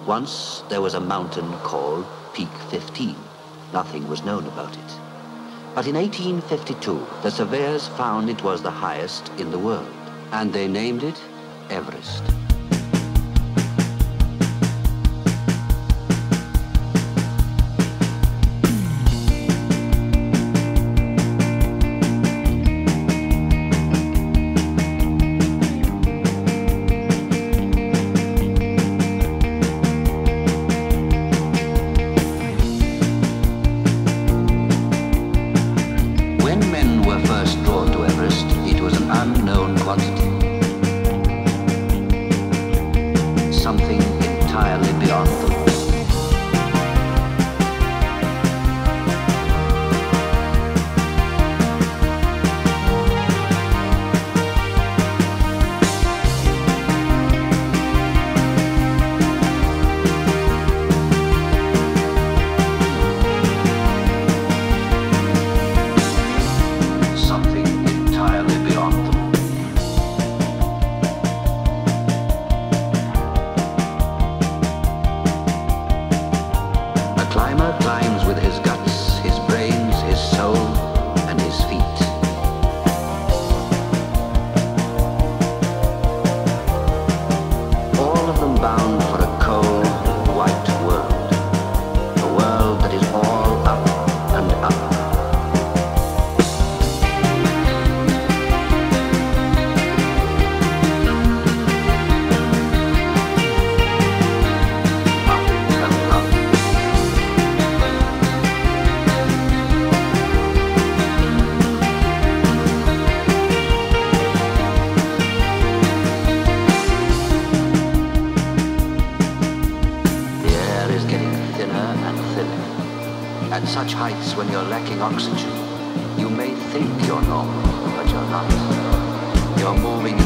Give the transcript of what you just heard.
Once there was a mountain called Peak 15. Nothing was known about it. But in 1852, the surveyors found it was the highest in the world, and they named it Everest. When men were first drawn to Everest, it was an unknown quantity. Something entirely beyond them. Climber climbs with his guts, his brains, his soul, and his feet. All of them bound for a cold, white world. A world that is all up and up. At such heights, when you're lacking oxygen, you may think you're normal, but you're not. You're moving